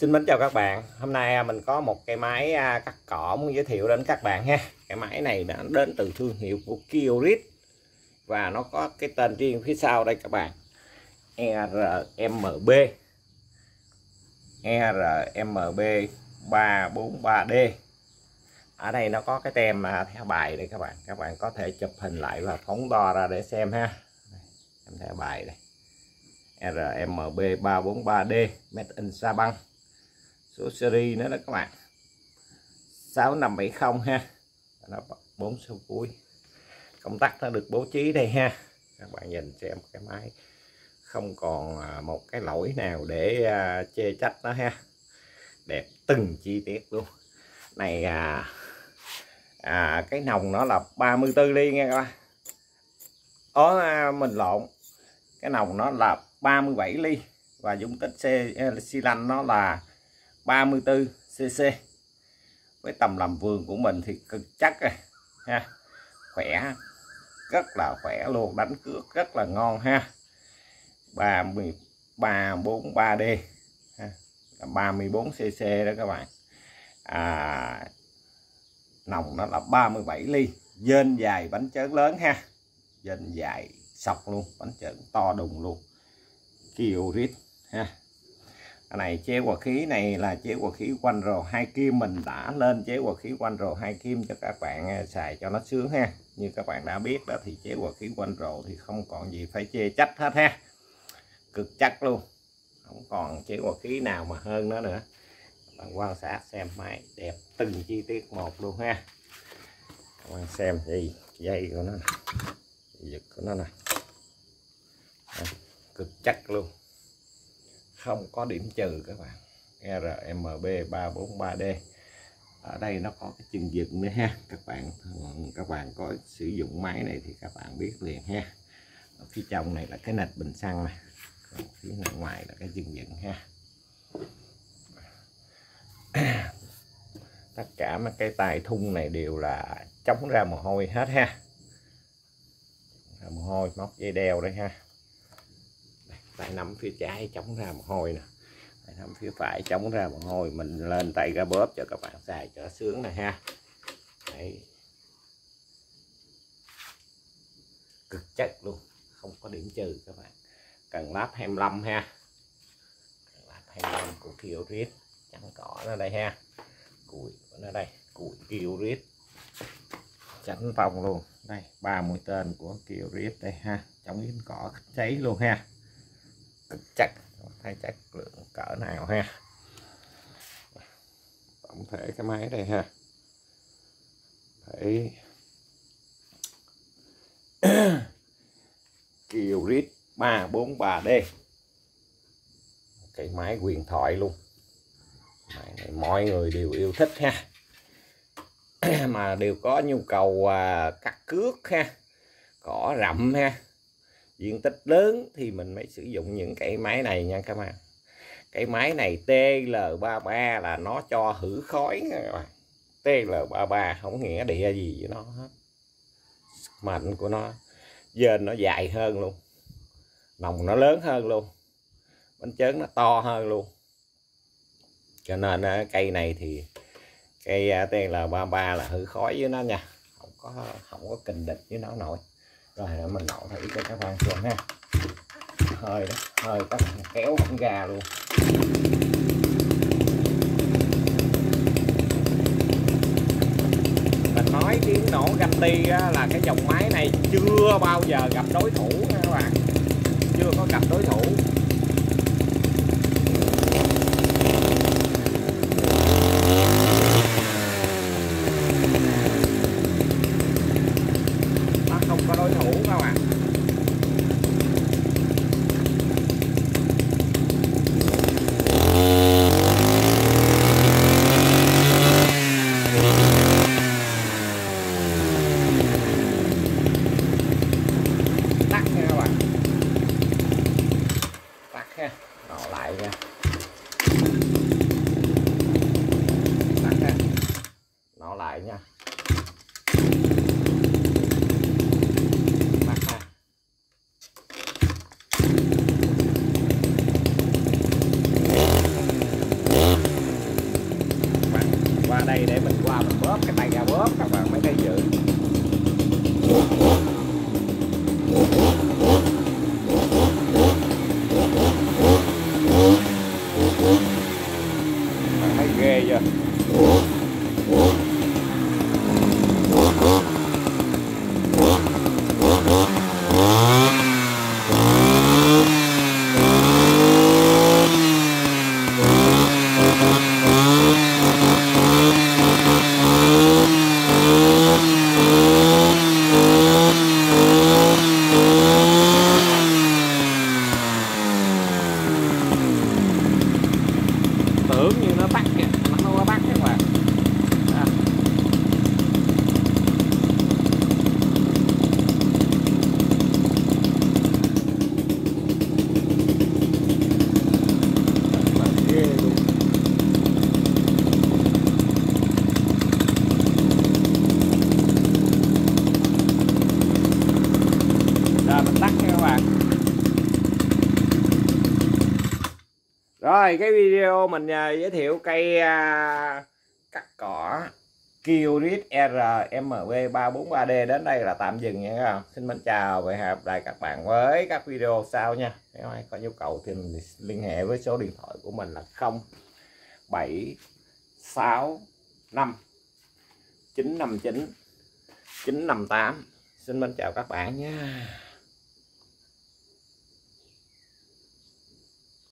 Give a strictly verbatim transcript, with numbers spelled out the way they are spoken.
Xin mến chào các bạn. Hôm nay mình có một cái máy cắt cỏ muốn giới thiệu đến các bạn ha. Cái máy này đã đến từ thương hiệu của Kiorit và nó có cái tên riêng phía sau đây các bạn. e rờ em bê e rờ em bê ba bốn ba D. Ở đây nó có cái tem thẻ bài đây các bạn. Các bạn có thể chụp hình lại và phóng to ra để xem ha. Tem thẻ bài đây. e rờ em bê ba bốn ba D Made in Sa Băng. Số series nữa đó các bạn, sáu năm bảy không ha, nó bốn số cuối. Công tắc nó được bố trí đây ha, các bạn nhìn xem cái máy không còn một cái lỗi nào để chê trách nó ha, đẹp từng chi tiết luôn. Này à, à cái nòng nó là ba mươi tư ly nha các bạn. Ó à, mình lộn, cái nòng nó là ba mươi bảy ly và dung tích xi lanh nó là ba mươi tư xê xê. Với tầm làm vườn của mình thì cực chắc rồi ha, khỏe, rất là khỏe luôn, đánh cước rất là ngon ha. ba mươi ba bốn ba D ha, ba mươi bốn xê xê đó các bạn. À, nòng nó là ba mươi bảy ly, dên dài bánh chớn lớn ha, dên dài sọc luôn, bánh chớn to đùng luôn. Kiorit ha. Cái này chế hòa khí này là chế hòa khí quanh rồ hai kim, mình đã lên chế hòa khí quanh rồ hai kim cho các bạn xài cho nó sướng ha. Như các bạn đã biết đó thì chế hòa khí quanh rồ thì không còn gì phải chê trách hết ha, cực chắc luôn, không còn chế hòa khí nào mà hơn nó nữa. Các bạn quan sát xem máy đẹp từng chi tiết một luôn ha. Các bạn xem gì dây của nó nè, giật của nó nè, cực chắc luôn, không có điểm trừ các bạn. e rờ em bê ba bốn ba D. Ở đây nó có cái chân dựng nữa ha. Các bạn các bạn có sử dụng máy này thì các bạn biết liền ha. Ở phía trong này là cái nịch bình xăng này, còn phía ngoài là cái chân dựng ha. Tất cả mấy cái tay thun này đều là chống ra mồ hôi hết ha. Ra mồ hôi, móc dây đeo đây ha. Tay nắm phía trái chống ra mồ hôi nè, tay nắm phía phải chống ra mồ hôi. Mình lên tay ra bóp cho các bạn xài cho sướng này ha. Đấy, cực chất luôn, không có điểm trừ các bạn. Cần lắp hai mươi lăm ha, cần lắp hai mươi lăm của Kiorit, trắng cỏ nó đây ha, cùi của nó đây, cùi Kiorit tránh vòng luôn đây, ba mươi tên của Kiorit đây ha, chống dính cỏ cháy luôn ha, cực chắc, thấy chất lượng cỡ nào ha. Tổng thể cái máy đây ha, thấy Kiorit ba bốn ba D, cái máy huyền thoại luôn. Máy này mọi người đều yêu thích ha, mà đều có nhu cầu à, cắt cước ha, cỏ rậm ha, diện tích lớn thì mình mới sử dụng những cái máy này nha các bạn. Cái máy này T L ba ba là nó cho hử khói nha các bạn. T L ba ba không nghĩa địa gì với nó hết. Mạnh của nó, dên nó dài hơn luôn, nòng nó lớn hơn luôn, bánh chớn nó to hơn luôn. Cho nên cây này thì cây T L ba ba là hử khói với nó nha, không có không có kình địch với nó nổi. Rồi mình nổ thử cho các bạn xem ha. Hơi đó, hơi các bạn kéo không ra luôn. Mình nói tiếng nổ ganh ti là cái dòng máy này chưa bao giờ gặp đối thủ nha các bạn, chưa có gặp đối thủ. Nó không có đối thủ các bạn. Tắt nha các bạn, tắt ha, nổ lại nha, tắt ha, nổ lại nha, tắt ha. giống như nó tắt kìa, nó không có tắt các bạn. À. Rồi mình tắt nha các bạn. Rồi cái video mình uh, giới thiệu cây uh, cắt cỏ Kiorit R M V ba bốn ba D đến đây là tạm dừng nha các bạn. Xin mến chào và hẹn gặp lại các bạn với các video sau nha. Nếu ai có nhu cầu thì mình liên hệ với số điện thoại của mình là không bảy sáu năm chín năm chín chín năm tám. Xin mến chào các bạn nha.